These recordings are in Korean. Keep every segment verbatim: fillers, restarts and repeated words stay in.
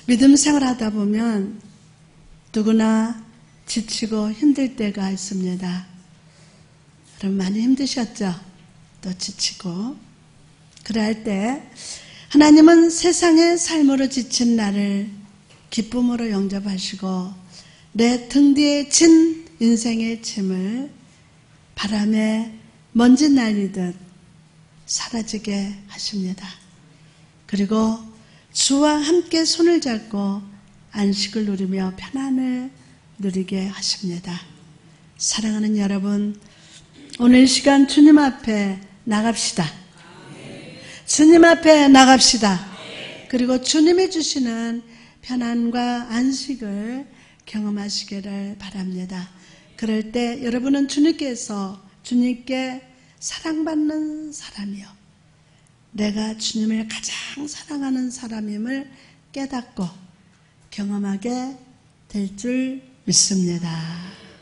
믿음 생활하다 보면 누구나 지치고 힘들 때가 있습니다. 여러분 많이 힘드셨죠? 또 지치고. 그럴 때 하나님은 세상의 삶으로 지친 나를 기쁨으로 영접하시고 내 등 뒤에 진 인생의 짐을 바람에 먼지 날리듯 사라지게 하십니다. 그리고 주와 함께 손을 잡고 안식을 누리며 편안을 누리게 하십니다. 사랑하는 여러분, 오늘 시간 주님 앞에 나갑시다. 주님 앞에 나갑시다. 그리고 주님이 주시는 편안과 안식을 경험하시기를 바랍니다. 그럴 때 여러분은 주님께서 주님께 사랑받는 사람이요, 내가 주님을 가장 사랑하는 사람임을 깨닫고 경험하게 될 줄 믿습니다.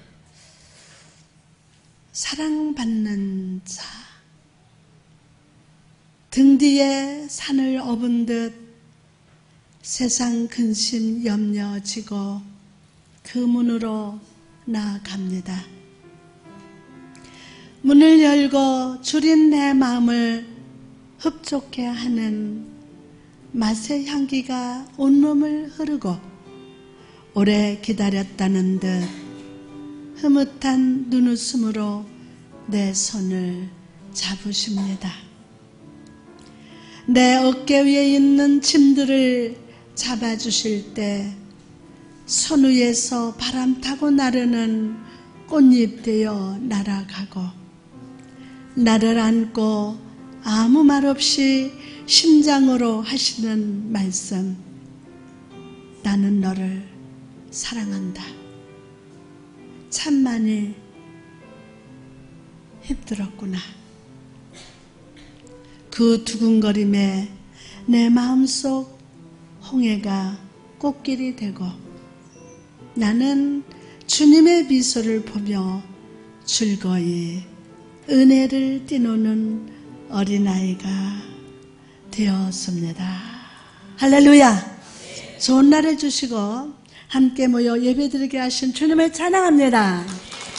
사랑받는 자, 등 뒤에 산을 업은 듯 세상 근심 염려 지고 그 문으로 나아갑니다. 문을 열고 줄인 내 마음을 흡족해 하는 맛의 향기가 온몸을 흐르고 오래 기다렸다는 듯 흐뭇한 눈웃음으로 내 손을 잡으십니다. 내 어깨 위에 있는 짐들을 잡아주실 때 손 위에서 바람 타고 나르는 꽃잎 되어 날아가고 나를 안고 아무 말 없이 심장으로 하시는 말씀, 나는 너를 사랑한다. 참 많이 힘들었구나. 그 두근거림에 내 마음속 홍해가 꽃길이 되고 나는 주님의 미소를 보며 즐거이 은혜를 띠노는 어린아이가 되었습니다. 할렐루야. 좋은 날을 주시고 함께 모여 예배드리게 하신 주님을 찬양합니다.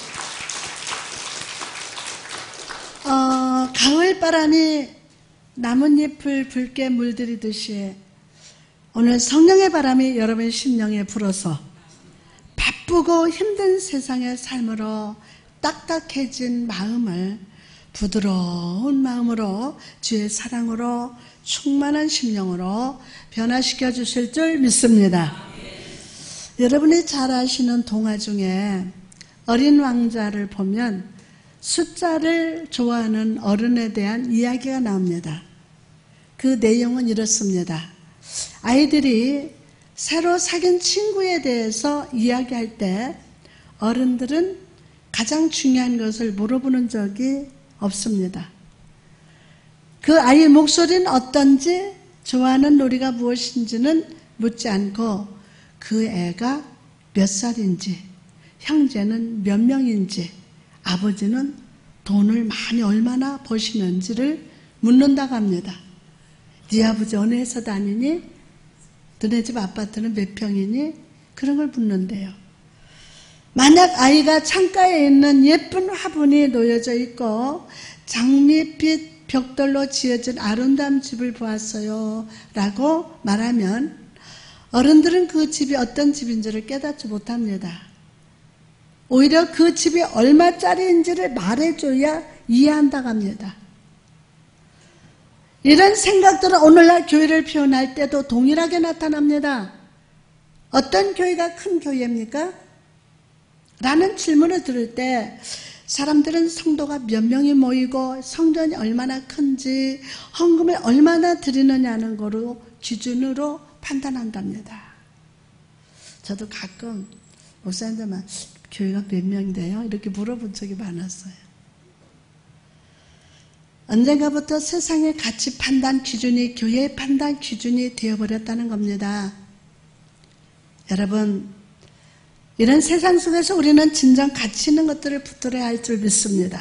어, 가을 바람이 나뭇잎을 붉게 물들이듯이 오늘 성령의 바람이 여러분의 심령에 불어서 바쁘고 힘든 세상의 삶으로 딱딱해진 마음을 부드러운 마음으로 주의 사랑으로 충만한 심령으로 변화시켜 주실 줄 믿습니다. 여러분이 잘 아시는 동화 중에 어린 왕자를 보면 숫자를 좋아하는 어른에 대한 이야기가 나옵니다. 그 내용은 이렇습니다. 아이들이 새로 사귄 친구에 대해서 이야기할 때 어른들은 가장 중요한 것을 물어보는 적이 없습니다. 그 아이의 목소리는 어떤지, 좋아하는 놀이가 무엇인지는 묻지 않고 그 애가 몇 살인지, 형제는 몇 명인지, 아버지는 돈을 많이 얼마나 버시는지를 묻는다고 합니다. 네 아버지 어느 회사 다니니? 너네 집 아파트는 몇 평이니? 그런 걸 묻는데요. 만약 아이가 창가에 있는 예쁜 화분이 놓여져 있고 장밋빛 벽돌로 지어진 아름다운 집을 보았어요 라고 말하면 어른들은 그 집이 어떤 집인지를 깨닫지 못합니다. 오히려 그 집이 얼마짜리인지를 말해줘야 이해한다고 합니다. 이런 생각들은 오늘날 교회를 표현할 때도 동일하게 나타납니다. 어떤 교회가 큰 교회입니까? 라는 질문을 들을 때 사람들은 성도가 몇 명이 모이고 성전이 얼마나 큰지 헌금을 얼마나 드리느냐는 거로 기준으로 판단한답니다. 저도 가끔 목사님들만 교회가 몇 명인데요? 이렇게 물어본 적이 많았어요. 언젠가부터 세상의 가치 판단 기준이 교회의 판단 기준이 되어버렸다는 겁니다. 여러분, 이런 세상 속에서 우리는 진정 가치 있는 것들을 붙들어야 할 줄 믿습니다.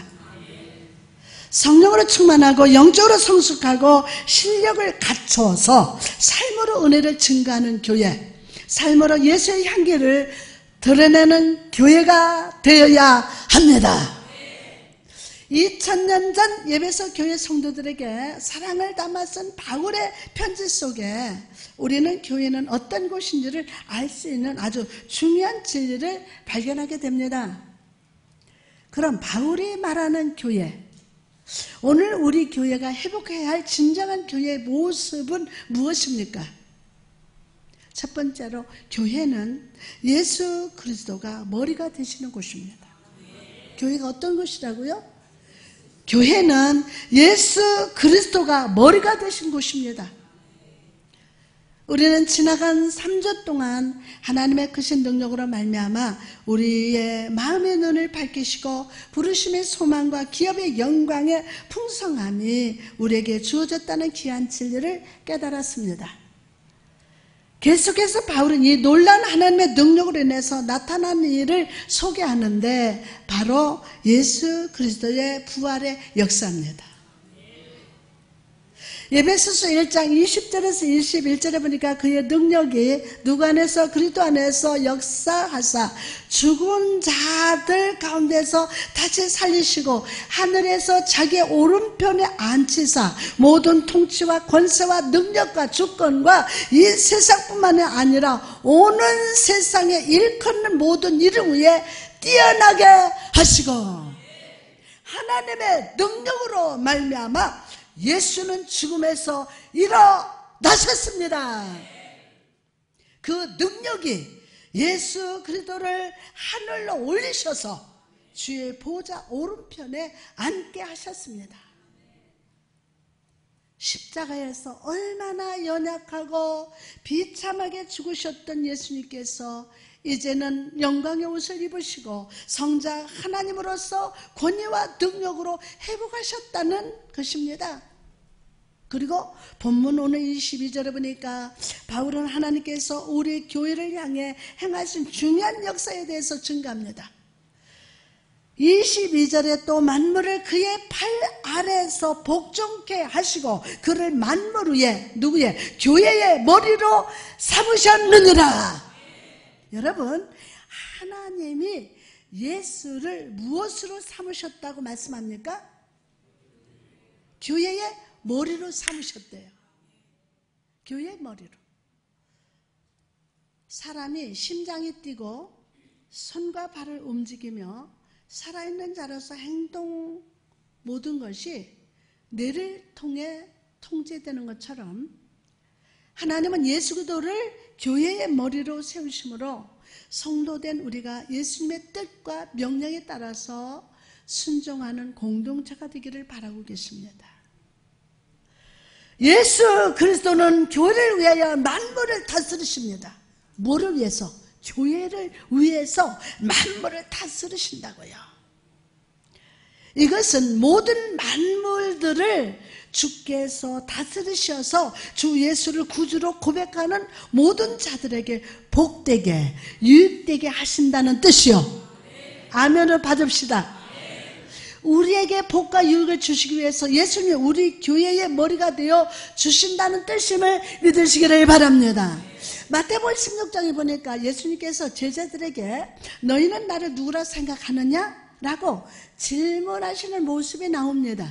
성령으로 충만하고 영적으로 성숙하고 실력을 갖춰서 삶으로 은혜를 증가하는 교회, 삶으로 예수의 향기를 드러내는 교회가 되어야 합니다. 이천 년 전 예배소 교회 성도들에게 사랑을 담아 쓴 바울의 편지 속에 우리는 교회는 어떤 곳인지를 알 수 있는 아주 중요한 진리를 발견하게 됩니다. 그럼 바울이 말하는 교회, 오늘 우리 교회가 회복해야 할 진정한 교회의 모습은 무엇입니까? 첫 번째로 교회는 예수 그리스도가 머리가 되시는 곳입니다. 교회가 어떤 곳이라고요? 교회는 예수 그리스도가 머리가 되신 곳입니다. 우리는 지나간 삼 주 동안 하나님의 크신 능력으로 말미암아 우리의 마음의 눈을 밝히시고 부르심의 소망과 기업의 영광의 풍성함이 우리에게 주어졌다는 귀한 진리를 깨달았습니다. 계속해서 바울은 이 놀라운 하나님의 능력으로 인해서 나타난 일을 소개하는데 바로 예수 그리스도의 부활의 역사입니다. 에베소서 일 장 이십 절에서 이십일 절에 보니까 그의 능력이 누구 안에서 그리스도 안에서 역사하사 죽은 자들 가운데서 다시 살리시고 하늘에서 자기의 오른편에 앉히사 모든 통치와 권세와 능력과 주권과 이 세상뿐만이 아니라 오는 세상에 일컫는 모든 이름 위에 뛰어나게 하시고 하나님의 능력으로 말미암아 예수는 죽음에서 일어나셨습니다. 그 능력이 예수 그리스도를 하늘로 올리셔서 주의 보좌 오른편에 앉게 하셨습니다. 십자가에서 얼마나 연약하고 비참하게 죽으셨던 예수님께서 이제는 영광의 옷을 입으시고 성자 하나님으로서 권위와 능력으로 회복하셨다는 것입니다. 그리고 본문 오늘 이십이 절에 보니까 바울은 하나님께서 우리 교회를 향해 행하신 중요한 역사에 대해서 증거합니다. 이십이 절에 또 만물을 그의 팔 아래에서 복종케 하시고 그를 만물 위에 누구의 교회의 머리로 삼으셨느니라. 여러분, 하나님이 예수를 무엇으로 삼으셨다고 말씀합니까? 교회의 머리로 삼으셨대요. 교회의 머리로. 사람이 심장이 뛰고 손과 발을 움직이며 살아있는 자로서 행동 모든 것이 뇌를 통해 통제되는 것처럼 하나님은 예수 그리스도를 교회의 머리로 세우심으로 성도된 우리가 예수님의 뜻과 명령에 따라서 순종하는 공동체가 되기를 바라고 계십니다. 예수 그리스도는 교회를 위하여 만물을 다스리십니다. 뭐를 위해서? 교회를 위해서 만물을 다스리신다고요. 이것은 모든 만물들을 주께서 다스리셔서 주 예수를 구주로 고백하는 모든 자들에게 복되게 유익되게 하신다는 뜻이요. 아멘을 받읍시다. 우리에게 복과 유익을 주시기 위해서 예수님이 우리 교회의 머리가 되어 주신다는 뜻임을 믿으시기를 바랍니다. 마태복음 십육 장에 보니까 예수님께서 제자들에게 너희는 나를 누구라 생각하느냐? 라고 질문하시는 모습이 나옵니다.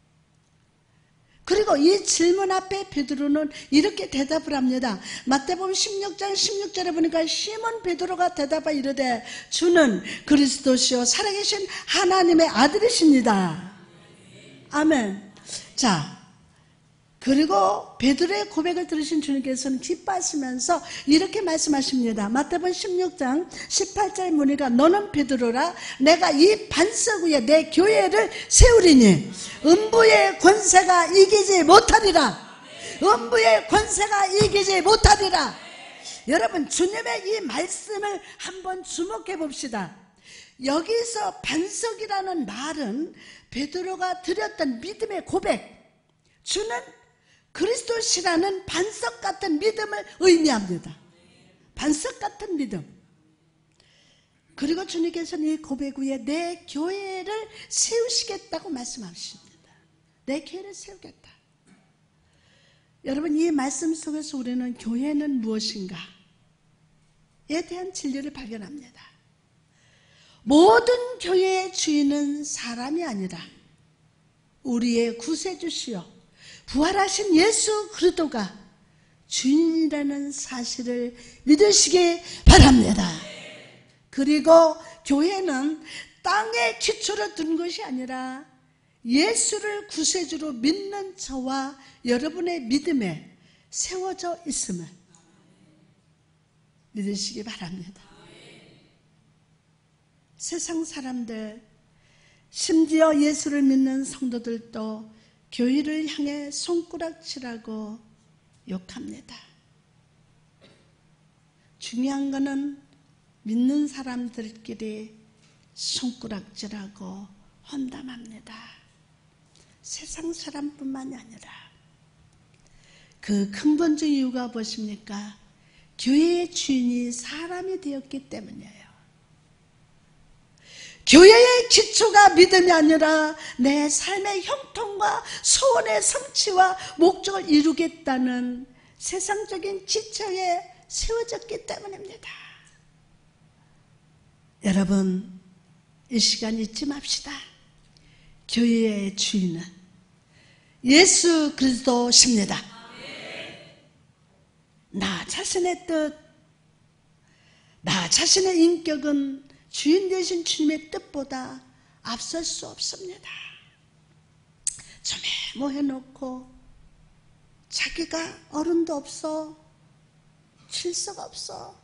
그리고 이 질문 앞에 베드로는 이렇게 대답을 합니다. 마태복음 십육 장 십육 절에 보니까 시몬 베드로가 대답하여 이르되 주는 그리스도시요 살아계신 하나님의 아들이십니다. 아멘. 자, 그리고 베드로의 고백을 들으신 주님께서는 기뻐하시면서 이렇게 말씀하십니다. 마태복음 십육 장 십팔 절 문의가 너는 베드로라 내가 이 반석 위에 내 교회를 세우리니 음부의 권세가 이기지 못하리라. 음부의 권세가 이기지 못하리라. 여러분, 주님의 이 말씀을 한번 주목해 봅시다. 여기서 반석이라는 말은 베드로가 드렸던 믿음의 고백, 주는 그리스도시라는 반석 같은 믿음을 의미합니다. 반석 같은 믿음. 그리고 주님께서는 이 고백 위에 내 교회를 세우시겠다고 말씀하십니다. 내 교회를 세우겠다. 여러분, 이 말씀 속에서 우리는 교회는 무엇인가? 대한 진리를 발견합니다. 모든 교회의 주인은 사람이 아니라 우리의 구세주시요 부활하신 예수 그리스도가 주인이라는 사실을 믿으시기 바랍니다. 그리고 교회는 땅에 기초를 둔 것이 아니라 예수를 구세주로 믿는 저와 여러분의 믿음에 세워져 있음을 믿으시기 바랍니다. 세상 사람들, 심지어 예수를 믿는 성도들도 교회를 향해 손가락질하고 욕합니다. 중요한 것은 믿는 사람들끼리 손가락질하고 험담합니다. 세상 사람뿐만이 아니라 그 근본적 이유가 무엇입니까? 교회의 주인이 사람이 되었기 때문이에요. 교회의 기초가 믿음이 아니라 내 삶의 형통과 소원의 성취와 목적을 이루겠다는 세상적인 지체에 세워졌기 때문입니다. 여러분, 이 시간 잊지 맙시다. 교회의 주인은 예수 그리스도십니다. 나 자신의 뜻, 나 자신의 인격은 주인 되신 주님의 뜻보다 앞설 수 없습니다. 좀 해모해놓고 자기가 어른도 없어, 질서가 없어.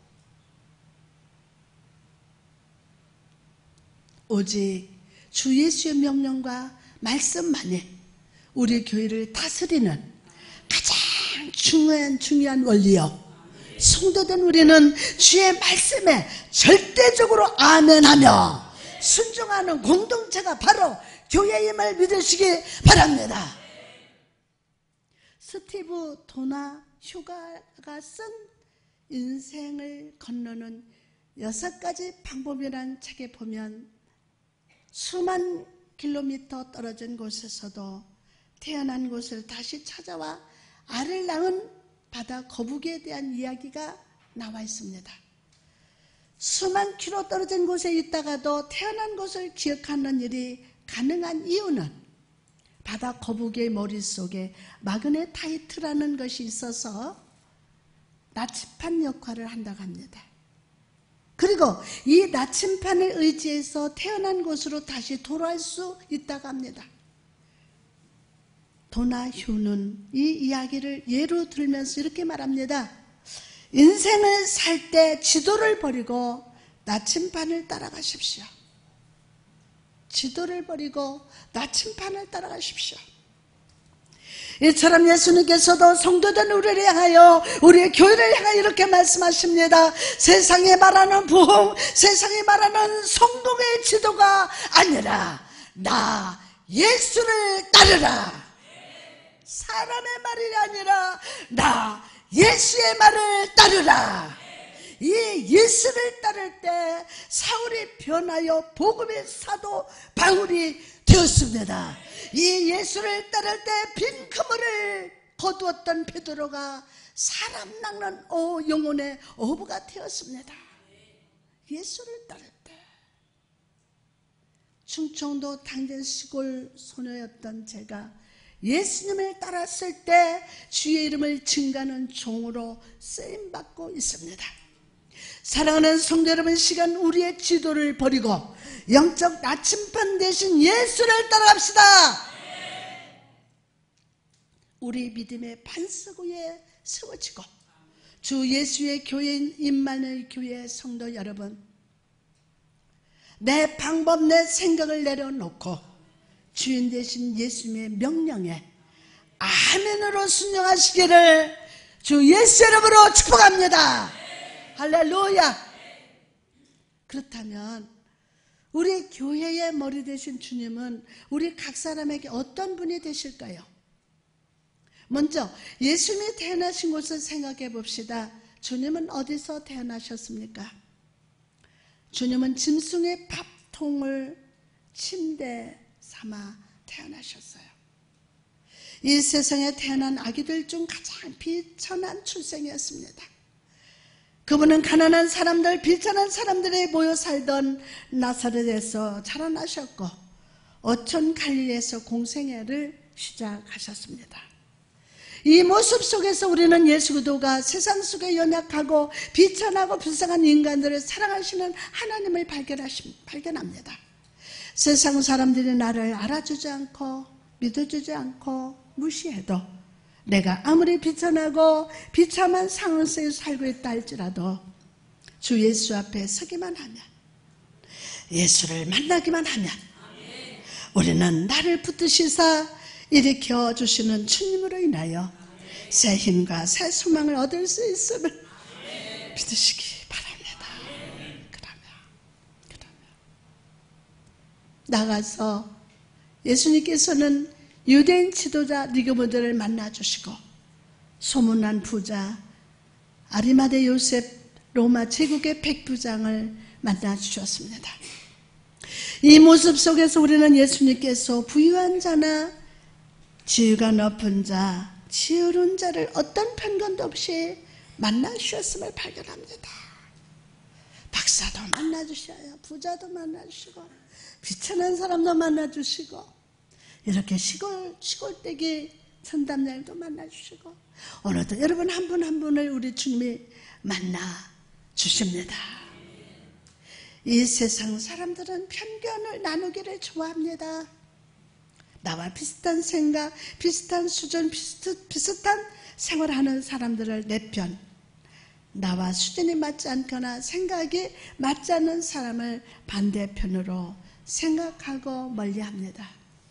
오직 주 예수의 명령과 말씀만이 우리 교회를 다스리는 가장 중요한 중요한 원리요. 성도된 우리는 주의 말씀에 절대적으로 아멘하며 순종하는 공동체가 바로 교회임을 믿으시기 바랍니다. 스티브 도나 휴가가 쓴 인생을 건너는 여섯 가지 방법이라는 책에 보면 수만 킬로미터 떨어진 곳에서도 태어난 곳을 다시 찾아와 알을 낳은 바다 거북이에 대한 이야기가 나와 있습니다. 수만 킬로 떨어진 곳에 있다가도 태어난 곳을 기억하는 일이 가능한 이유는 바다 거북이의 머릿속에 마그네타이트라는 것이 있어서 나침반 역할을 한다고 합니다. 그리고 이 나침반을 의지해서 태어난 곳으로 다시 돌아올 수 있다고 합니다. 도나휴는 이 이야기를 예로 들면서 이렇게 말합니다. 인생을 살 때 지도를 버리고 나침반을 따라가십시오. 지도를 버리고 나침반을 따라가십시오. 이처럼 예수님께서도 성도된 우리를 향하여, 우리의 교회를 향하여 이렇게 말씀하십니다. 세상에 말하는 부흥, 세상에 말하는 성공의 지도가 아니라 나 예수를 따르라. 사람의 말이 아니라 나 예수의 말을 따르라. 이 예수를 따를 때 사울이 변하여 복음의 사도 바울이 되었습니다. 이 예수를 따를 때 빈 그물을 거두었던 베드로가 사람 낚는 어, 영혼의 어부가 되었습니다. 예수를 따를 때 충청도 당진 시골 소녀였던 제가 예수님을 따랐을 때 주의 이름을 증거하는 종으로 쓰임받고 있습니다. 사랑하는 성도 여러분, 시간 우리의 지도를 버리고 영적 나침반 대신 예수를 따라갑시다. 우리 믿음의 반석 위에 세워지고 주 예수의 교회인 임마누엘 교회 성도 여러분, 내 방법, 내 생각을 내려놓고 주인 되신 예수님의 명령에 아멘으로 순종하시기를 주 예수 이름으로 축복합니다. 할렐루야. 그렇다면 우리 교회의 머리 되신 주님은 우리 각 사람에게 어떤 분이 되실까요? 먼저 예수님이 태어나신 곳을 생각해 봅시다. 주님은 어디서 태어나셨습니까? 주님은 짐승의 밥통을 침대 삼아 태어나셨어요. 이 세상에 태어난 아기들 중 가장 비천한 출생이었습니다. 그분은 가난한 사람들, 비천한 사람들이 모여 살던 나사렛에서 자라나셨고 어촌 갈릴리에서 공생애를 시작하셨습니다. 이 모습 속에서 우리는 예수 그리스도가 세상 속에 연약하고 비천하고 불쌍한 인간들을 사랑하시는 하나님을 발견합니다. 세상 사람들이 나를 알아주지 않고 믿어주지 않고 무시해도 내가 아무리 비천하고 비참한 상황 속에 살고 있다 할지라도 주 예수 앞에 서기만 하면, 예수를 만나기만 하면 우리는 나를 붙드시사 일으켜 주시는 주님으로 인하여 새 힘과 새 소망을 얻을 수 있음을 믿으시기 바랍니다. 그러면, 그러면 나가서 예수님께서는 유대인 지도자 니고모데를 만나주시고 소문난 부자 아리마대 요셉 로마 제국의 백부장을 만나주셨습니다. 이 모습 속에서 우리는 예수님께서 부유한 자나 지위가 높은 자, 지혜로운 자를 어떤 편견도 없이 만나주셨음을 발견합니다. 박사도 만나주셔요. 부자도 만나주시고 비천한 사람도 만나주시고 이렇게 시골, 시골댁이 천담녀도 만나주시고 오늘도 여러분 한 분 한 분을 우리 주님이 만나주십니다. 이 세상 사람들은 편견을 나누기를 좋아합니다. 나와 비슷한 생각, 비슷한 수준, 비슷, 비슷한 생활하는 사람들을 내 편, 나와 수준이 맞지 않거나 생각이 맞지 않는 사람을 반대편으로 생각하고 멀리합니다.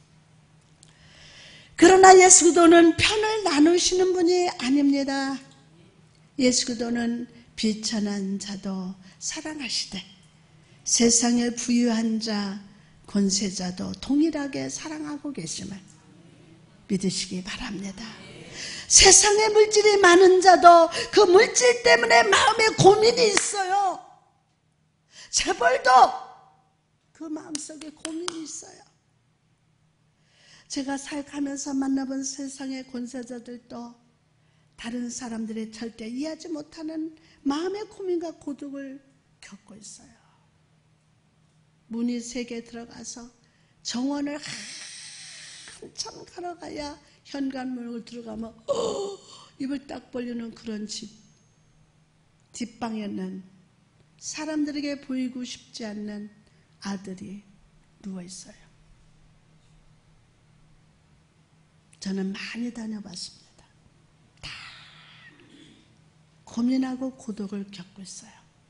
그러나 예수 그리스도는 편을 나누시는 분이 아닙니다. 예수 그리스도는 비천한 자도 사랑하시되 세상의 부유한 자, 권세자도 동일하게 사랑하고 계심을 믿으시기 바랍니다. 세상에 물질이 많은 자도 그 물질 때문에 마음에 고민이 있어요. 재벌도 그 마음속에 고민이 있어요. 제가 사역하면서 만나본 세상의 권세자들도 다른 사람들이 절대 이해하지 못하는 마음의 고민과 고독을 겪고 있어요. 문이 세 개 들어가서 정원을 한참 걸어가야 현관문을 들어가면 어, 입을 딱 벌리는 그런 집, 뒷방에는 사람들에게 보이고 싶지 않는 아들이 누워있어요. 저는 많이 다녀봤습니다. 다 고민하고 고독을 겪고 있어요.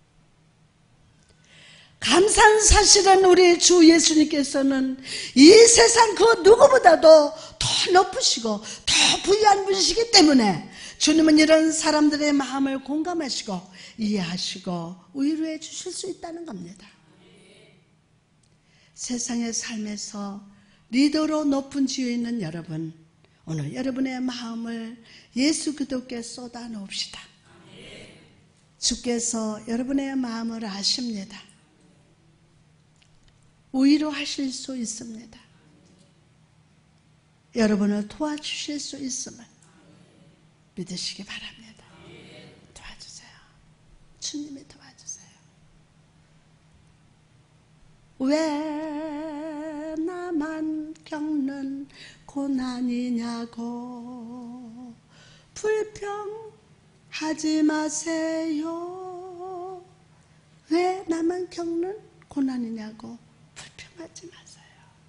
감사한 사실은 우리 주 예수님께서는 이 세상 그 누구보다도 더 높으시고 더 부유한 분이시기 때문에 주님은 이런 사람들의 마음을 공감하시고 이해하시고 위로해 주실 수 있다는 겁니다. 세상의 삶에서 리더로 높은 지위에 있는 여러분, 오늘 여러분의 마음을 예수 그리스도께 쏟아 놓읍시다. 주께서 여러분의 마음을 아십니다. 위로하실 수 있습니다. 여러분을 도와주실 수 있음을 믿으시기 바랍니다. 도와주세요. 주님이 도와주세요. 왜 나만 겪는 고난이냐고 불평하지 마세요. 왜 나만 겪는 고난이냐고 불평하지 마세요.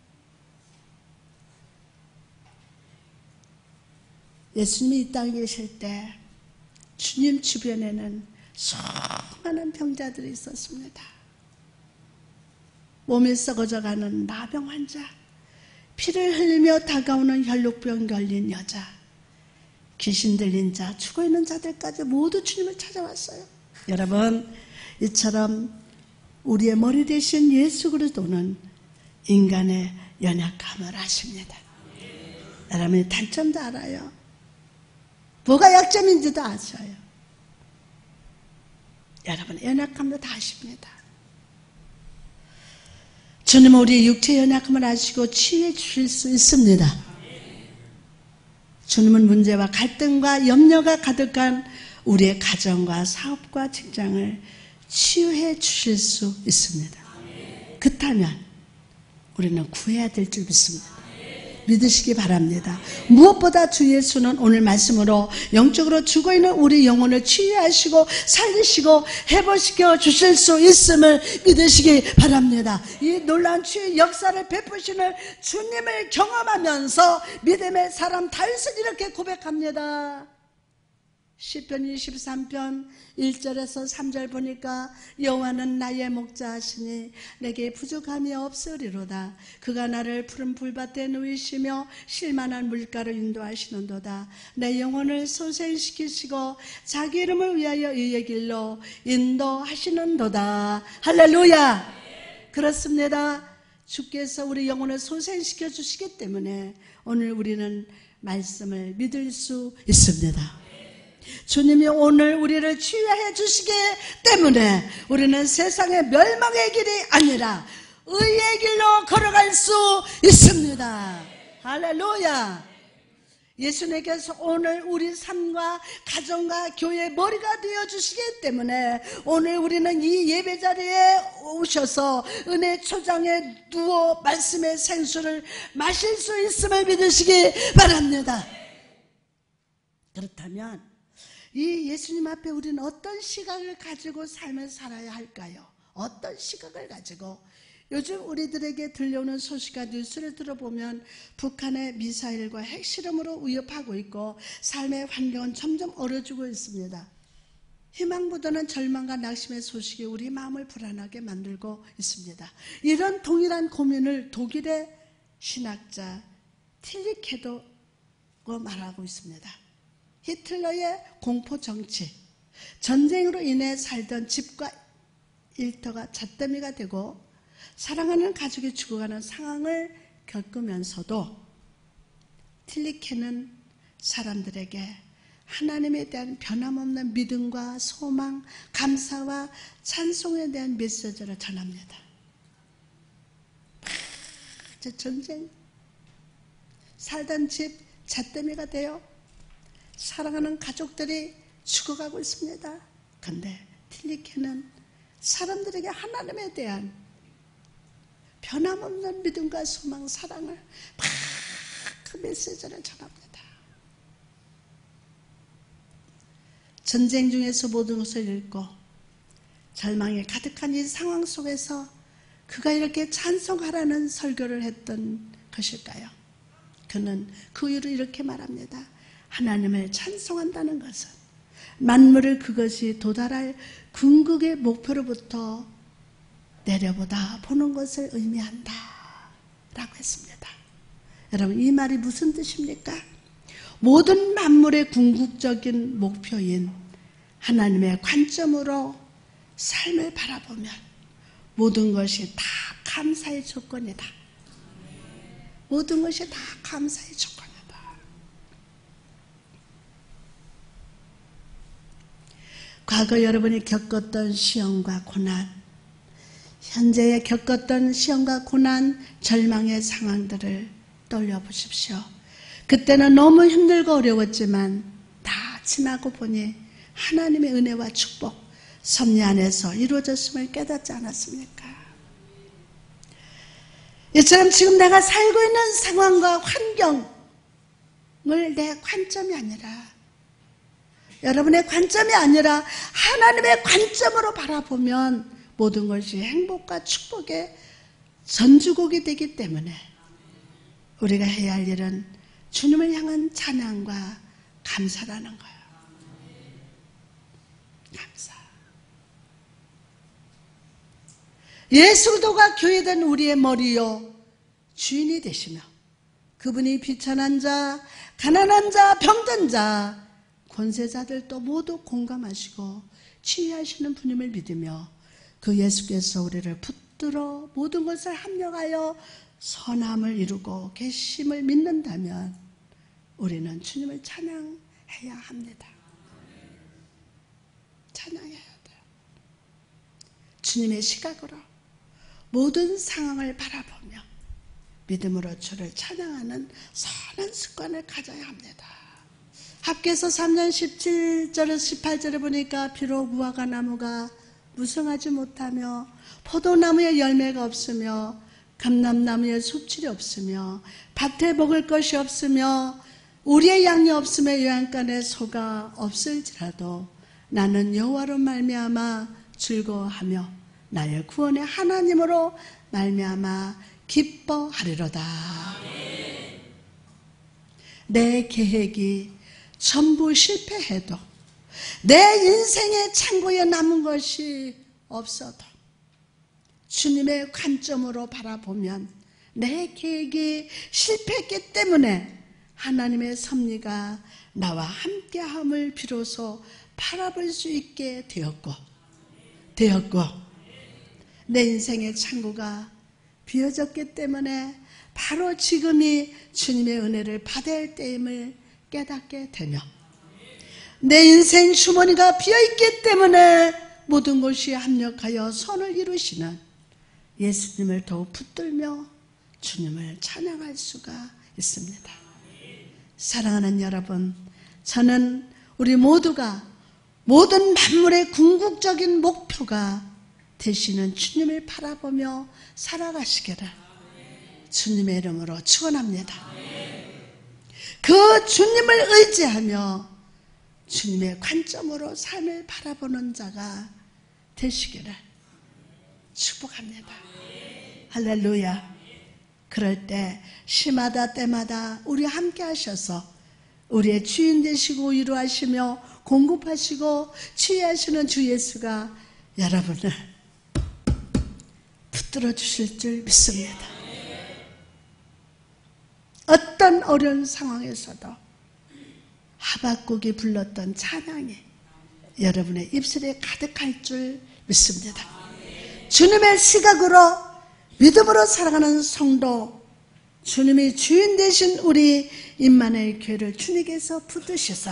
예수님이 이 땅에 계실 때 주님 주변에는 수많은 병자들이 있었습니다. 몸이 썩어져가는 나병 환자, 피를 흘리며 다가오는 혈루병 걸린 여자, 귀신 들린 자, 죽어있는 자들까지 모두 주님을 찾아왔어요. 여러분, 이처럼 우리의 머리 대신 예수 그리스도는 인간의 연약함을 아십니다. 여러분이 단점도 알아요. 뭐가 약점인지도 아셔요. 여러분의 연약함도 다 아십니다. 주님은 우리 육체의 연약함을 아시고 치유해 주실 수 있습니다. 주님은 문제와 갈등과 염려가 가득한 우리의 가정과 사업과 직장을 치유해 주실 수 있습니다. 그렇다면 우리는 구해야 될 줄 믿습니다. 믿으시기 바랍니다. 무엇보다 주 예수는 오늘 말씀으로 영적으로 죽어있는 우리 영혼을 치유하시고 살리시고 회복시켜 주실 수 있음을 믿으시기 바랍니다. 이 놀라운 치유 역사를 베푸시는 주님을 경험하면서 믿음의 사람 다윗은 이렇게 고백합니다. 시편 이십삼 편 일 절에서 삼 절 보니까 여호와는 나의 목자하시니 내게 부족함이 없으리로다. 그가 나를 푸른 풀밭에 누이시며 쉴만한 물가로 인도하시는도다. 내 영혼을 소생시키시고 자기 이름을 위하여 의의 길로 인도하시는도다. 할렐루야. 그렇습니다. 주께서 우리 영혼을 소생시켜 주시기 때문에 오늘 우리는 말씀을 믿을 수 있습니다. 주님이 오늘 우리를 치유해 주시기 때문에 우리는 세상의 멸망의 길이 아니라 의의 길로 걸어갈 수 있습니다. 할렐루야. 예수님께서 오늘 우리 삶과 가정과 교회의 머리가 되어주시기 때문에 오늘 우리는 이 예배 자리에 오셔서 은혜 초장에 누워 말씀의 생수를 마실 수 있음을 믿으시기 바랍니다. 그렇다면 이 예수님 앞에 우리는 어떤 시각을 가지고 삶을 살아야 할까요? 어떤 시각을 가지고? 요즘 우리들에게 들려오는 소식과 뉴스를 들어보면 북한의 미사일과 핵실험으로 위협하고 있고 삶의 환경은 점점 어려지고 있습니다. 희망보다는 절망과 낙심의 소식이 우리 마음을 불안하게 만들고 있습니다. 이런 동일한 고민을 독일의 신학자 틸리케도 말하고 있습니다. 히틀러의 공포정치, 전쟁으로 인해 살던 집과 일터가 잣더미가 되고 사랑하는 가족이 죽어가는 상황을 겪으면서도 틸리케는 사람들에게 하나님에 대한 변함없는 믿음과 소망, 감사와 찬송에 대한 메시지를 전합니다. 저 전쟁, 살던 집 잣더미가 되어 사랑하는 가족들이 죽어가고 있습니다. 그런데 틸리케는 사람들에게 하나님에 대한 변함없는 믿음과 소망, 사랑을 막 그 메시지를 전합니다. 전쟁 중에서 모든 것을 잃고 절망에 가득한 이 상황 속에서 그가 이렇게 찬송하라는 설교를 했던 것일까요? 그는 그 이유로 이렇게 말합니다. 하나님을 찬송한다는 것은 만물을 그것이 도달할 궁극의 목표로부터 내려보다 보는 것을 의미한다 라고 했습니다. 여러분, 이 말이 무슨 뜻입니까? 모든 만물의 궁극적인 목표인 하나님의 관점으로 삶을 바라보면 모든 것이 다 감사의 조건이다. 모든 것이 다 감사의 조건이다. 과거 여러분이 겪었던 시험과 고난, 현재에 겪었던 시험과 고난, 절망의 상황들을 떠올려 보십시오. 그때는 너무 힘들고 어려웠지만 다 지나고 보니 하나님의 은혜와 축복, 섭리 안에서 이루어졌음을 깨닫지 않았습니까? 이처럼 지금 내가 살고 있는 상황과 환경을 내 관점이 아니라, 여러분의 관점이 아니라 하나님의 관점으로 바라보면 모든 것이 행복과 축복의 전주곡이 되기 때문에 우리가 해야 할 일은 주님을 향한 찬양과 감사라는 거예요. 감사. 예수도가 교회된 우리의 머리요 주인이 되시며 그분이 비천한 자, 가난한 자, 병든 자, 권세자들도 모두 공감하시고 치유하시는 분임을 믿으며 그 예수께서 우리를 붙들어 모든 것을 합력하여 선함을 이루고 계심을 믿는다면 우리는 주님을 찬양해야 합니다. 찬양해야 돼요. 주님의 시각으로 모든 상황을 바라보며 믿음으로 주를 찬양하는 선한 습관을 가져야 합니다. 합계서 삼 장 십칠 절에서 십팔 절에 보니까 비록 무화과 나무가 무성하지 못하며 포도나무에 열매가 없으며 감람나무에 숲칠이 없으며 밭에 먹을 것이 없으며 우리의 양이 없으며 요양간에 소가 없을지라도 나는 여호와로 말미암아 즐거워하며 나의 구원의 하나님으로 말미암아 기뻐하리로다. 내 계획이 전부 실패해도 내 인생의 창고에 남은 것이 없어도 주님의 관점으로 바라보면 내 계획이 실패했기 때문에 하나님의 섭리가 나와 함께함을 비로소 바라볼 수 있게 되었고 되었고 내 인생의 창고가 비어졌기 때문에 바로 지금이 주님의 은혜를 받아야 할 때임을 깨닫게 되며 내 인생 주머니가 비어있기 때문에 모든 것이 합력하여 선을 이루시는 예수님을 더욱 붙들며 주님을 찬양할 수가 있습니다. 사랑하는 여러분, 저는 우리 모두가 모든 만물의 궁극적인 목표가 되시는 주님을 바라보며 살아가시기를 주님의 이름으로 축원합니다. 그 주님을 의지하며 주님의 관점으로 삶을 바라보는 자가 되시기를 축복합니다. 할렐루야. 그럴 때 시마다 때마다 우리 함께 하셔서 우리의 주인 되시고 위로하시며 공급하시고 치유하시는 주 예수가 여러분을 붙들어 주실 줄 믿습니다. 어떤 어려운 상황에서도 하박국이 불렀던 찬양이 여러분의 입술에 가득할 줄 믿습니다. 주님의 시각으로 믿음으로 살아가는 성도, 주님이 주인 되신 우리 임마누엘 교회를 주님께서 붙드셔서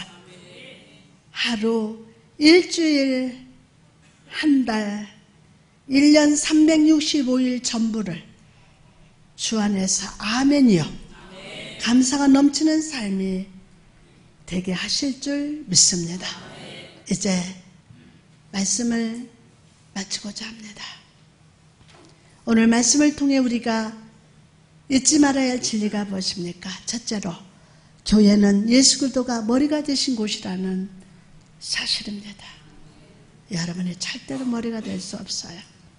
하루, 일주일, 한 달, 일 년 삼백육십오 일 전부를 주 안에서 아멘이요 감사가 넘치는 삶이 되게 하실 줄 믿습니다. 이제 말씀을 마치고자 합니다. 오늘 말씀을 통해 우리가 잊지 말아야 할 진리가 무엇입니까? 첫째로 교회는 예수 그리스도가 머리가 되신 곳이라는 사실입니다. 여러분이 절대로 머리가 될 수 없어요.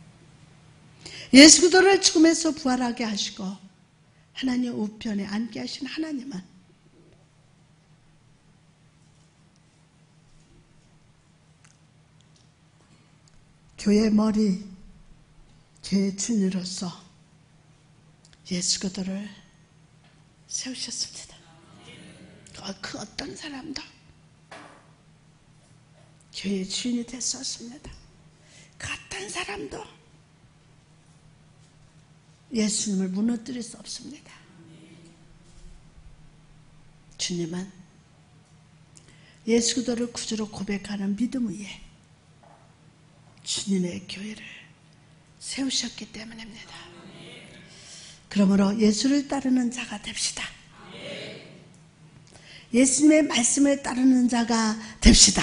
예수 그리스도를 죽음에서 부활하게 하시고 하나님 우편에 앉게 하신 하나님은 교회 머리, 교회 주인으로서 예수 그리스도를 세우셨습니다. 그 어떤 사람도 교회의 주인이 됐었습니다. 그 어떤 사람도 예수님을 무너뜨릴 수 없습니다. 주님은 예수 그리스도를 구주로 고백하는 믿음 위에 주님의 교회를 세우셨기 때문입니다. 그러므로 예수를 따르는 자가 됩시다. 예수님의 말씀을 따르는 자가 됩시다.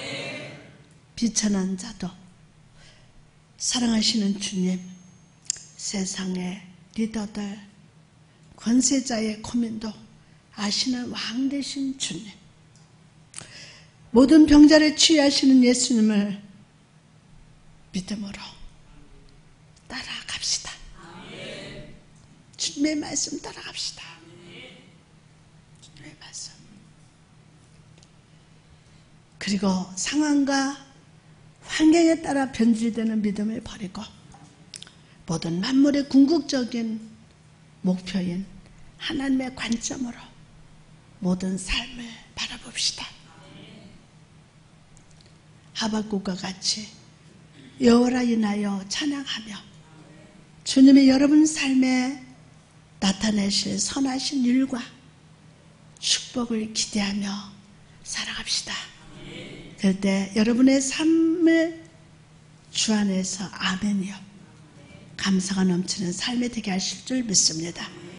비천한 자도 사랑하시는 주님, 세상의 리더들, 권세자의 고민도 아시는 왕 되신 주님, 모든 병자를 치유하시는 예수님을 믿음으로 따라갑시다. 주님의 말씀 따라갑시다. 주님의 말씀. 그리고 상황과 환경에 따라 변질되는 믿음을 버리고 모든 만물의 궁극적인 목표인 하나님의 관점으로 모든 삶을 바라봅시다. 하박국과 같이 여호와라 인하여 찬양하며 주님이 여러분 삶에 나타내실 선하신 일과 축복을 기대하며 살아갑시다. 그럴 때 여러분의 삶을 주 안에서 아멘이요 감사가 넘치는 삶이 되게 하실 줄 믿습니다.